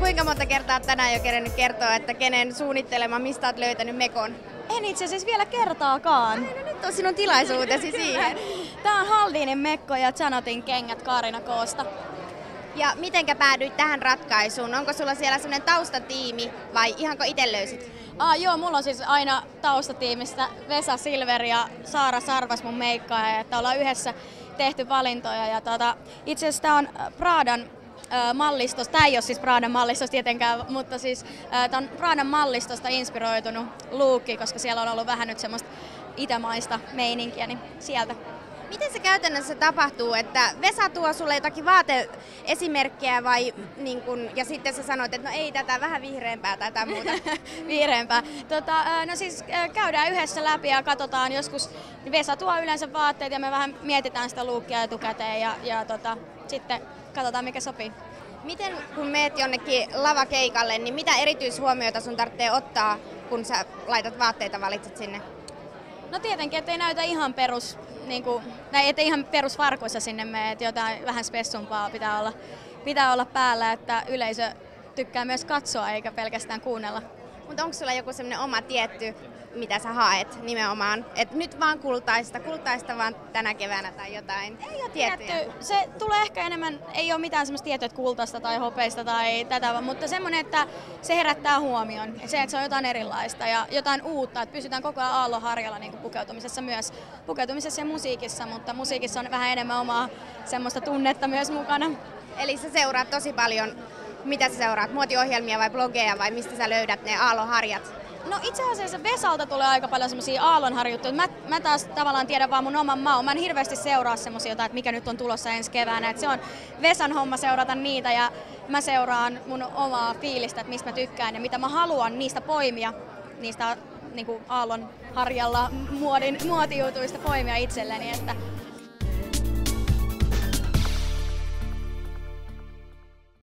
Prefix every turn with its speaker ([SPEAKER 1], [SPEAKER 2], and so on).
[SPEAKER 1] kuinka monta kertaa tänään jo kerennyt kertoa, että kenen suunnittelema, mistä olet löytänyt mekon?
[SPEAKER 2] En itse asiassa vielä kertaakaan.
[SPEAKER 1] No nyt on sinun tilaisuutesi siihen.
[SPEAKER 2] Tää on Haldinin mekko ja Janatin kengät Kaarina Koosta.
[SPEAKER 1] Ja mitenkä päädyit tähän ratkaisuun? Onko sulla siellä sellainen taustatiimi vai ihanko itse löysit?
[SPEAKER 2] Joo, mulla on siis aina taustatiimistä Vesa Silver ja Saara Sarvas mun meikkaaja, että ollaan yhdessä tehty valintoja. Ja itse asiassa tää on Pradan mallistosta, tää ei ole siis Pradan mallistosta tietenkään, mutta siis tää on Pradan mallistosta inspiroitunut luukki, koska siellä on ollut vähän nyt semmoista itämaista meininkiä, niin sieltä.
[SPEAKER 1] Miten se käytännössä tapahtuu, että Vesa tuo sulle jotakin vaateesimerkkejä vai niin kun, ja sitten sä sanoit, että no ei tätä, vähän vihreämpää tai jotain muuta?
[SPEAKER 2] Vihreämpää. No siis käydään yhdessä läpi ja katsotaan joskus. Vesa tuo yleensä vaatteet ja me vähän mietitään sitä luukkia etukäteen ja sitten katsotaan mikä sopii.
[SPEAKER 1] Miten kun meet jonnekin lavakeikalle, niin mitä erityishuomioita sun tarvitsee ottaa, kun sä laitat vaatteita, valitset sinne?
[SPEAKER 2] No tietenkin, ettei näytä ihan ettei ihan perusfarkuissa sinne mene, että jotain vähän spessumpaa pitää olla päällä, että yleisö tykkää myös katsoa eikä pelkästään kuunnella.
[SPEAKER 1] Mutta onko sulla joku semmoinen oma tietty, mitä sä haet nimenomaan? Että nyt vaan kultaista vaan tänä keväänä tai jotain?
[SPEAKER 2] Ei ole tiettyjä. Se tulee ehkä enemmän, ei ole mitään semmoista tiettyä kultaista tai hopeista tai tätä, mutta semmoinen, että se herättää huomion. Se, että se on jotain erilaista ja jotain uutta, että pysytään koko ajan aallonharjalla niin kuin pukeutumisessa myös. Pukeutumisessa ja musiikissa, mutta musiikissa on vähän enemmän omaa semmoista tunnetta myös mukana.
[SPEAKER 1] Eli sä seuraat tosi paljon, mitä sä seuraat? Muotiohjelmia vai blogeja vai mistä sä löydät ne aallonharjat?
[SPEAKER 2] No itse asiassa Vesalta tulee aika paljon semmosia aallonharjuttuja. Mä taas tavallaan tiedän vaan mun oman maun. Mä en hirveästi seuraa semmosia jotain, että mikä nyt on tulossa ensi keväänä. Et se on Vesan homma seurata niitä ja mä seuraan mun omaa fiilistä, että mistä mä tykkään ja mitä mä haluan niistä poimia, niistä niinku aallonharjalla muotijutuista poimia itselleni. Että